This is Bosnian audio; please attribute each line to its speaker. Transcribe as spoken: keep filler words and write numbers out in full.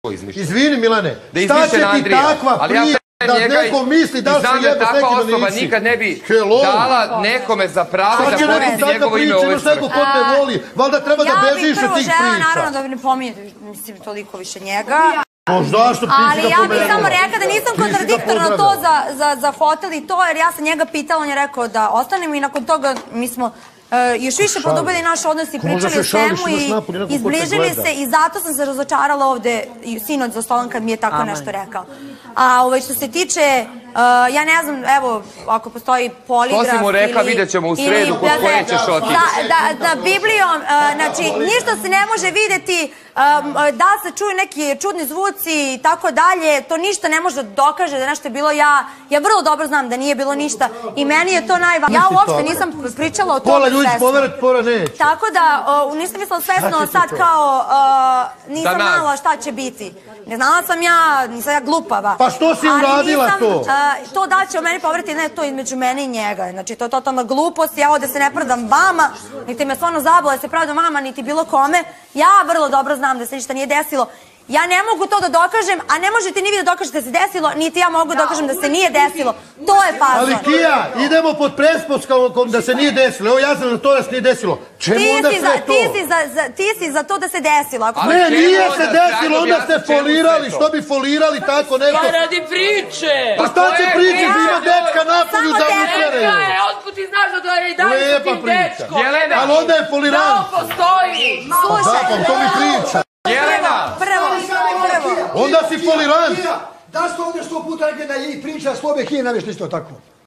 Speaker 1: Izvini Milane, šta će ti takva priča da neko misli da se jebe s nekim ili nisi?
Speaker 2: Nikad ne bi dala nekome za pravo da koristi njegovo ime u ovoj
Speaker 1: crkvi. Neko ko te voli, valjda treba da bežiš od tih priča.
Speaker 3: Ja bih prvo žela, naravno, da ne pominjete, mislim, toliko više njega.
Speaker 1: Zašto ti si ga pomenula?
Speaker 3: Ali ja bih samo rekla da nisam kontradiktorna to za hotel i to, jer ja sam njega pitala, on je rekao da ostanem i nakon toga mi smo još više produbili naš odnos i pričali o svemu i izbližili se i zato sam se razočarala ovde sinoć za stolom kad mi je tako nešto rekao. A što se tiče, ja ne znam, evo, ako postoji poligraf ili...
Speaker 2: To si mu rekla, vidjet ćemo u sredu kod koje ćeš otići.
Speaker 3: Da Biblijom, znači, ništa se ne može vidjeti, da se čuju neki čudni zvuci i tako dalje, to ništa ne može da dokaže da nešto je bilo. Ja vrlo dobro znam da nije bilo ništa i meni je to najvažnije. Ja uopšte nisam pričala o tome
Speaker 1: svesno. Pola ljudi poverati, pola neće.
Speaker 3: Tako da, nisam mislila svesno sad kao, nisam znala šta će biti. Ne znala sam ja, nisam ja glupava.
Speaker 1: Pa što si uradila to?
Speaker 3: To da će o meni poveriti, ne, to između mene i njega. Znači, to je totalna glupost. Ja ovdje se ne pravdam vama, niti me stvarno zabolo da se pravdam vama, niti bilo kome. Ja vrlo dobro znam da se ništa nije desilo. Ja ne mogu to da dokažem, a ne možete ni vi da dokažete da se desilo, niti ja mogu da dokažem da se nije desilo. To je fazon.
Speaker 1: Ali Kija, idemo pod pretpostavkom da se nije desilo. Evo ja znam za to da se nije desilo. Čemu onda sve to?
Speaker 3: Ti si za to da se desilo.
Speaker 1: Ne, nije se desilo, onda ste folirali. Što bi folirali tako nešto?
Speaker 4: Pa radi priče.
Speaker 1: Pa šta će priče? Ima dečka napolju za uklere.
Speaker 4: Otkud ti znaš da je i dalje s tim dečkom?
Speaker 1: Ali onda je folirant.
Speaker 4: Da on postoji.
Speaker 3: Slušaj.
Speaker 1: To mi priča.
Speaker 2: Jelena!
Speaker 3: Prvo, prvo.
Speaker 1: Onda si folirant.
Speaker 5: Da ste ovdje sto puta rekli da je i priča Slobe Hije navješta isto tako.